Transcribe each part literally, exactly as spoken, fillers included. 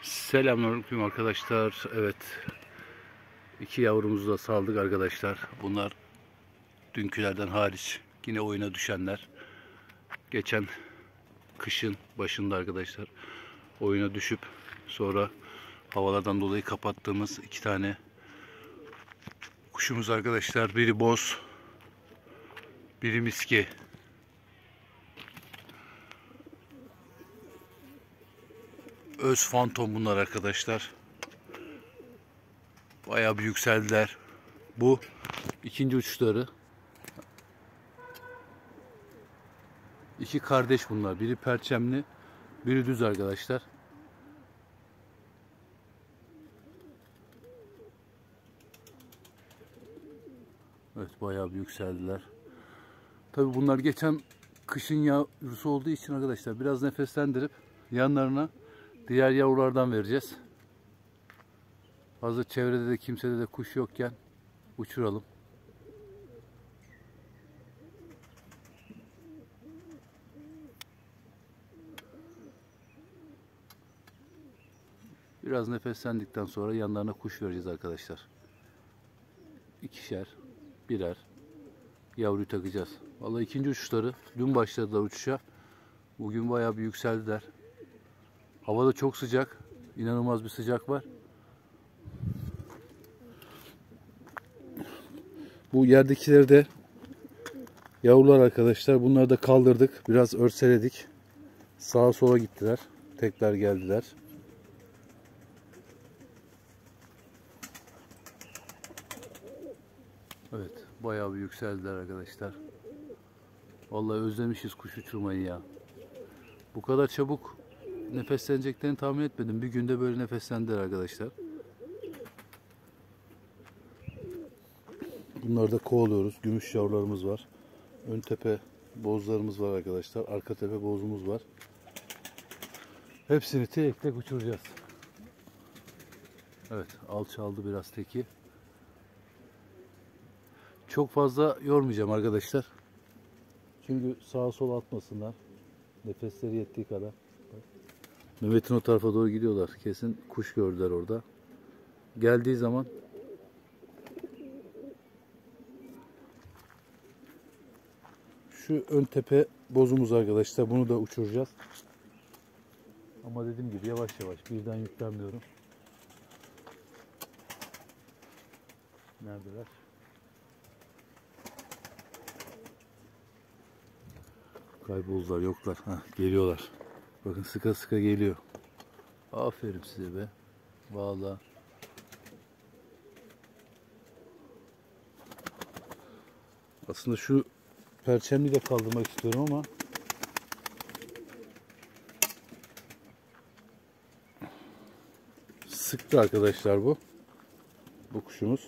Selamünaleyküm arkadaşlar. Evet, iki yavrumuzu da saldık arkadaşlar. Bunlar dünkülerden hariç yine oyuna düşenler. Geçen kışın başında arkadaşlar oyuna düşüp sonra havalardan dolayı kapattığımız iki tane kuşumuz arkadaşlar. Biri boz, biri miski. Öz fantom bunlar arkadaşlar. Bayağı bir yükseldiler. Bu ikinci uçuşları. İki kardeş bunlar. Biri perçemli, biri düz arkadaşlar. Evet, bayağı bir yükseldiler. Tabii bunlar geçen kışın yavrusu olduğu için arkadaşlar biraz nefeslendirip yanlarına diğer yavrulardan vereceğiz. Hazır çevrede de kimsede de kuş yokken uçuralım. Biraz nefeslendikten sonra yanlarına kuş vereceğiz arkadaşlar. İkişer, birer yavruyu takacağız. Vallahi ikinci uçuşları. Dün başladılar uçuşa. Bugün bayağı bir yükseldiler. Hava da çok sıcak. İnanılmaz bir sıcak var. Bu yerdekileri de yavrular arkadaşlar. Bunları da kaldırdık. Biraz örseledik. Sağa sola gittiler. Tekrar geldiler. Evet, bayağı bir yükseldiler arkadaşlar. Vallahi özlemişiz kuş uçurmayı ya. Bu kadar çabuk nefesleneceklerini tahmin etmedim. Bir günde böyle nefeslendiler arkadaşlar. Bunları da kovalıyoruz. Gümüş yavrularımız var. Ön tepe bozlarımız var arkadaşlar. Arka tepe bozumuz var. Hepsini tek tek uçuracağız. Evet, alçaldı biraz teki. Çok fazla yormayacağım arkadaşlar. Çünkü sağa sola atmasınlar. Nefesleri yettiği kadar. Mehmet'in o tarafa doğru gidiyorlar. Kesin kuş gördüler orada. Geldiği zaman şu ön tepe bozumuz arkadaşlar. Bunu da uçuracağız. Ama dediğim gibi yavaş yavaş. Birden yüklenmiyorum. Neredeler? Kayboldular, yoklar. Heh, geliyorlar. Bakın sıka sıka geliyor. Aferin size be. Vallahi. Aslında şu perçemli de kaldırmak istiyorum ama sıktı arkadaşlar bu. Bu kuşumuz.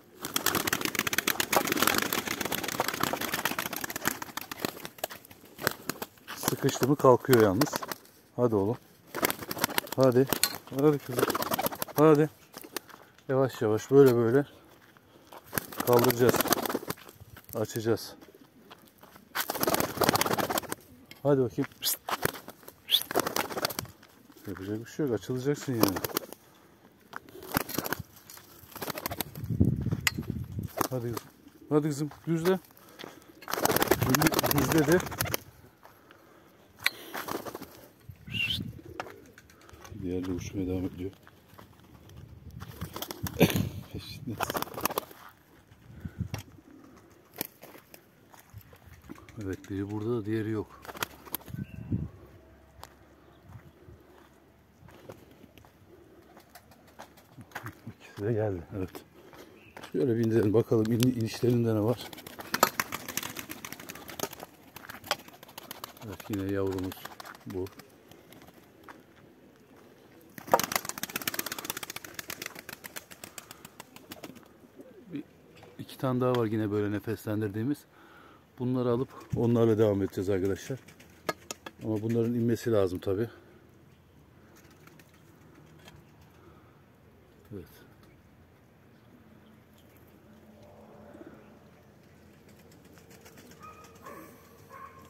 Sıkıştı mı kalkıyor yalnız. Hadi oğlum. Hadi. Hadi kızım. Hadi. Yavaş yavaş böyle böyle kaldıracağız. Açacağız. Hadi bakayım. Pişt. Pişt. Yapacak bir şey yok. Açılacaksın yani. Hadi kızım. Hadi kızım. Düzle. Düzle de. Diğer de uçmaya devam ediyor. Evet, biri burada da diğeri yok. İkisi de geldi. Evet. Şöyle bir indirelim bakalım in, inişlerinde ne var. Evet, yine yavrumuz bu. Bir, iki tane daha var yine böyle nefeslendirdiğimiz. Bunları alıp onlarla devam edeceğiz arkadaşlar. Ama bunların inmesi lazım tabi. Evet.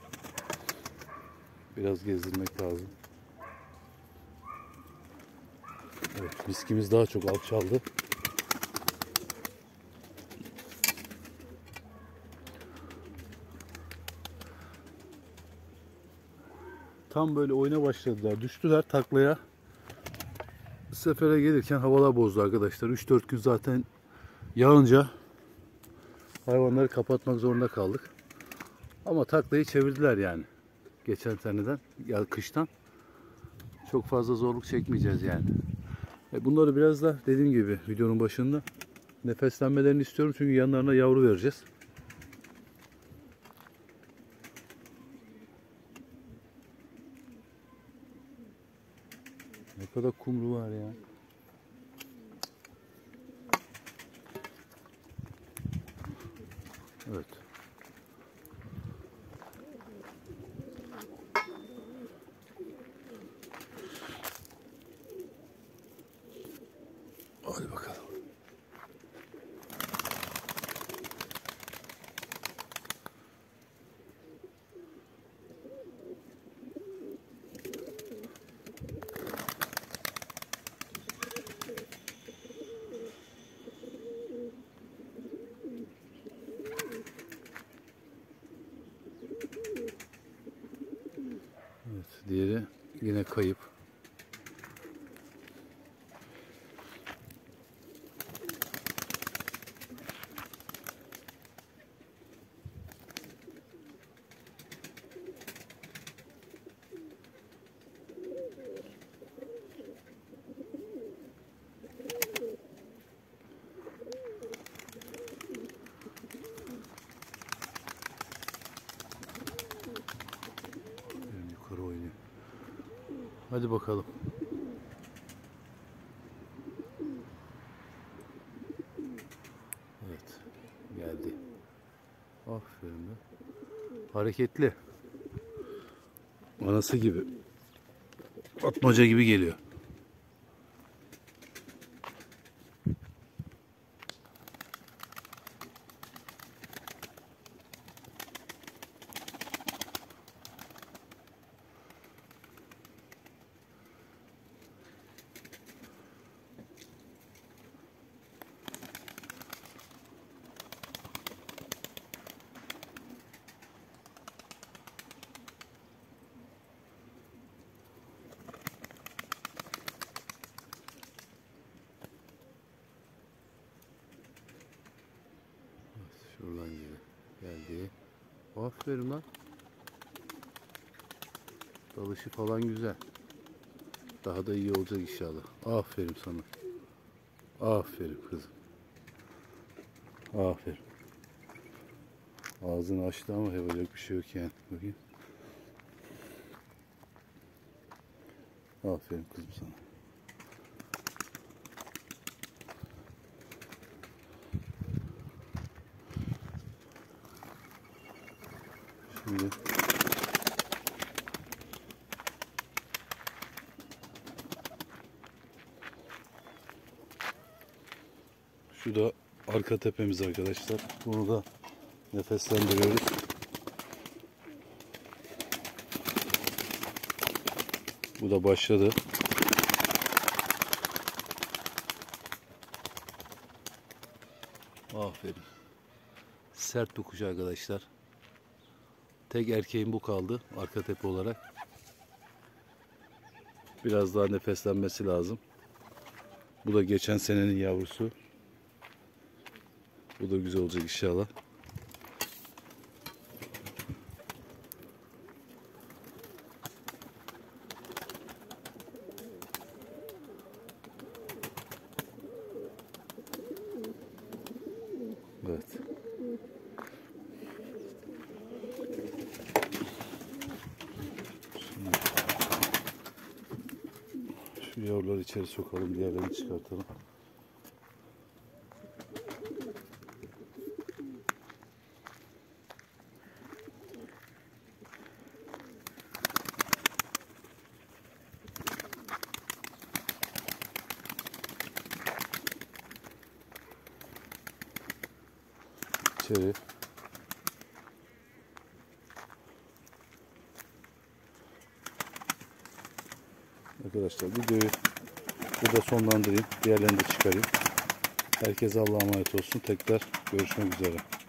Biraz gezdirmek lazım. Evet, miskimiz daha çok alçaldı. Tam böyle oyuna başladılar. Düştüler taklaya. Sefere gelirken havalar bozdu arkadaşlar. üç dört gün zaten yağınca hayvanları kapatmak zorunda kaldık. Ama taklayı çevirdiler yani. Geçen seneden, ya kıştan. Çok fazla zorluk çekmeyeceğiz yani. E bunları biraz da dediğim gibi videonun başında nefeslenmelerini istiyorum. Çünkü yanlarına yavru vereceğiz. Ne kadar kumru var ya. Evet. Hadi bakalım. Evet, diğeri yine kayıp. Yukarı oynuyor. Hadi bakalım. Evet. Geldi. Aferin be. Hareketli. Anası gibi. Atmaca gibi geliyor. Şuradan geliyor. Geldi. Aferin lan. Dalışı falan güzel. Daha da iyi olacak inşallah. Aferin sana. Aferin kızım. Aferin. Ağzını açtı ama yapacak bir şey yok yani. Bakayım. Aferin kızım sana. Şimdi şu da arka tepemiz arkadaşlar. Bunu da nefeslendiriyoruz. Bu da başladı. Aferin. Sert bir kuş arkadaşlar. Tek erkeğin bu kaldı arka tepe olarak. Biraz daha nefeslenmesi lazım. Bu da geçen senenin yavrusu. Bu da güzel olacak inşallah. Evet. Şimdi şu yavruları içeri sokalım, diğerlerini çıkartalım. İçeri. Arkadaşlar videoyu burada sonlandırayım. Diğerlerini de çıkarayım. Herkese Allah'a emanet olsun. Tekrar görüşmek üzere.